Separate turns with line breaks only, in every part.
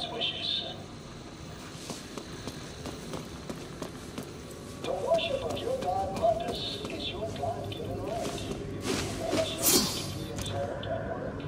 God's wishes. The worship of your God, Mundus, is your God-given right. Worship is to be observed at work.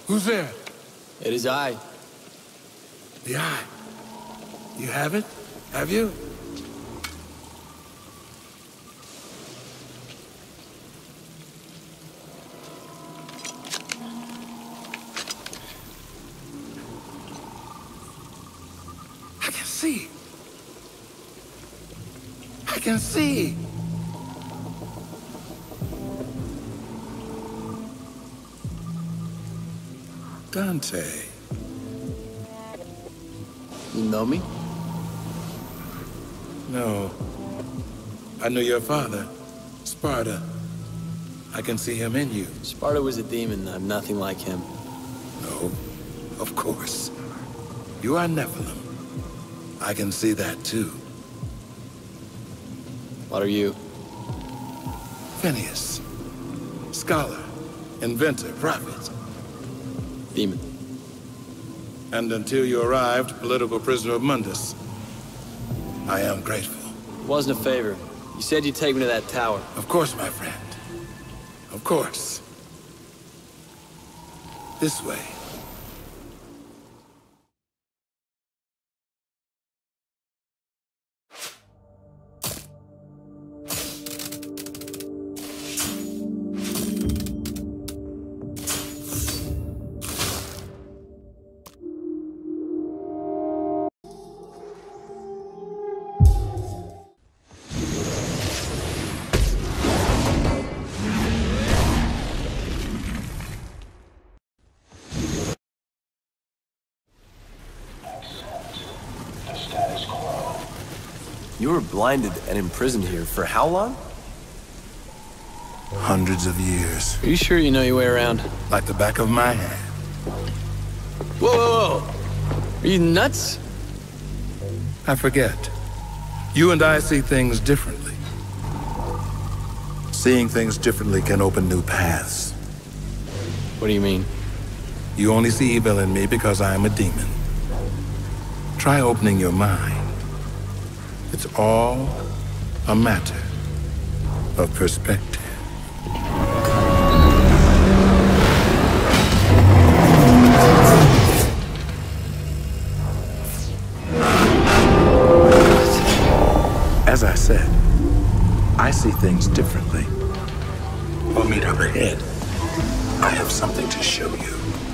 Who's there?
It is I.
The eye. You have it? Have you? I can see. I can see. Dante.
You know me?
No. I knew your father, Sparta. I can see him in you.
Sparta was a demon. I'm nothing like him.
No, of course. You are Nephilim. I can see that too.
What are you?
Phineas. Scholar, inventor, prophet.
Demon.
And until you arrived, political prisoner of Mundus. I am grateful.
It wasn't a favor. You said you'd take me to that tower.
Of course, my friend. Of course. This way.
You were blinded and imprisoned here for how long?
Hundreds of years.
Are you sure you know your way around?
Like the back of my hand.
Whoa, whoa, whoa! Are you nuts?
I forget. You and I see things differently. Seeing things differently can open new paths.
What do you mean?
You only see evil in me because I am a demon. Try opening your mind. It's all a matter of perspective. As I said, I see things differently. We'll meet up ahead. I have something to show you.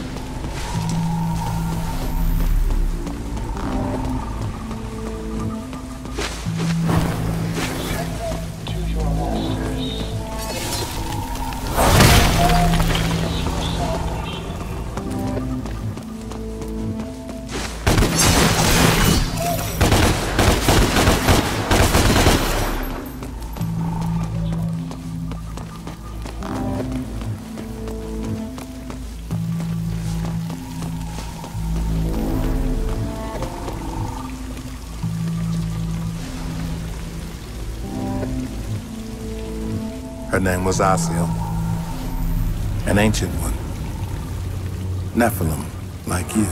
Her name was Asiel, an ancient one. Nephilim, like you.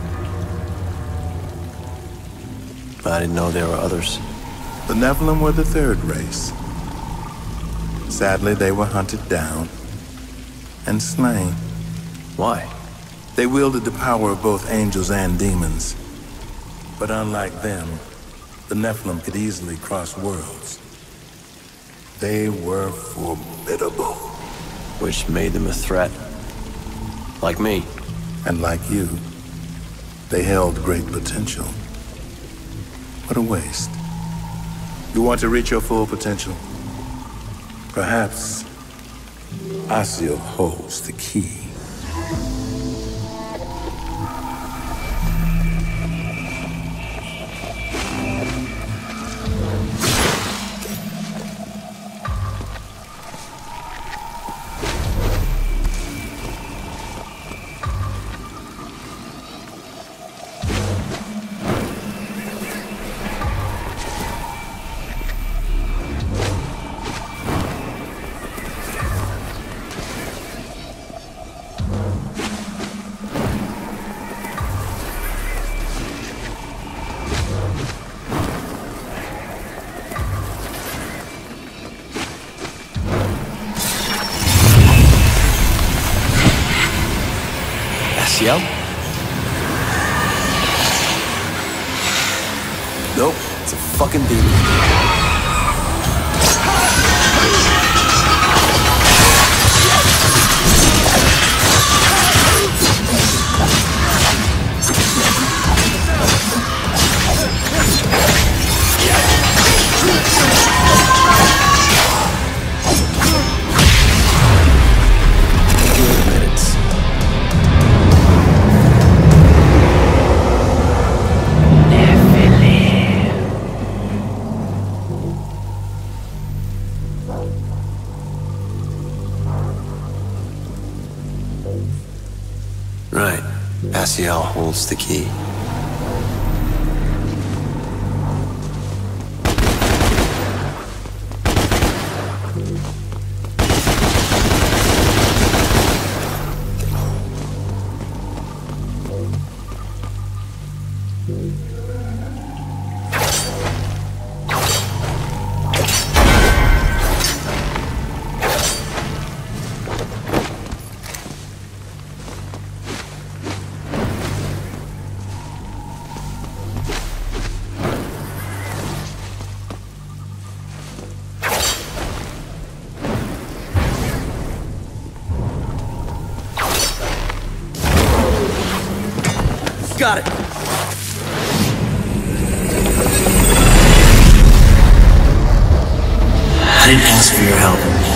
I didn't know there were others.
The Nephilim were the third race. Sadly, they were hunted down and slain.
Why?
They wielded the power of both angels and demons. But unlike them, the Nephilim could easily cross worlds. They were formidable.
Which made them a threat. Like me.
And like you, they held great potential. What a waste. You want to reach your full potential? Perhaps Asiel holds the key.
out? Nope, it's a fucking demon. Right. Asiel holds the key.
Got it.
I didn't ask for your help.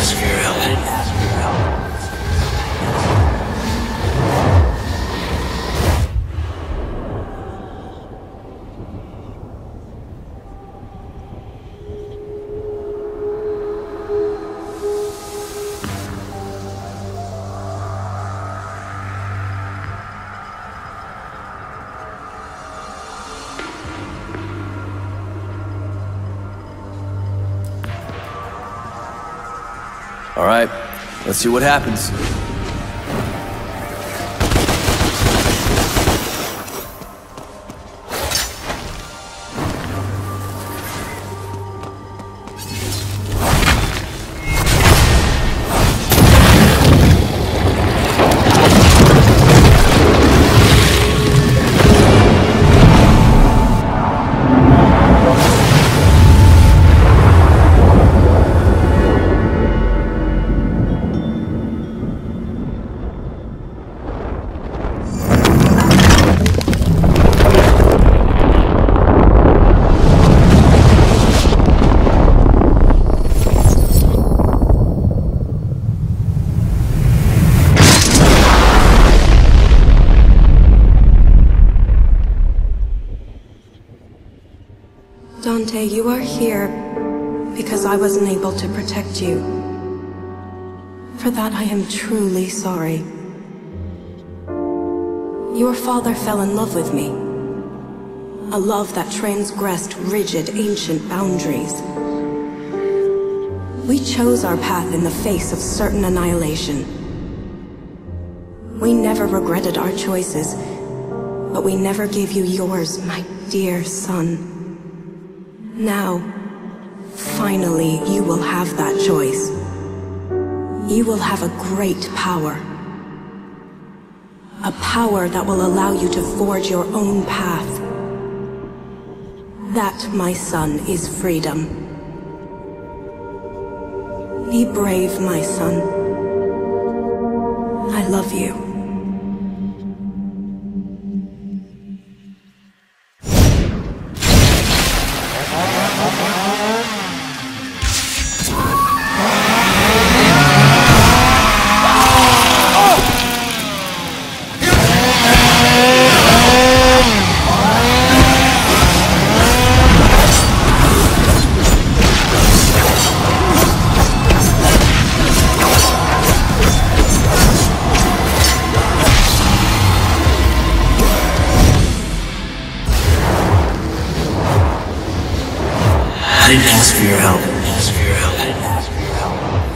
All right, let's see what happens.
Dante, you are here because I wasn't able to protect you. For that I am truly sorry. Your father fell in love with me. A love that transgressed rigid, ancient boundaries. We chose our path in the face of certain annihilation. We never regretted our choices, but we never gave you yours, my dear son. Now, finally, you will have that choice. You will have a great power. A power that will allow you to forge your own path. That, my son, is freedom. Be brave, my son. I love you.
I didn't ask for your help.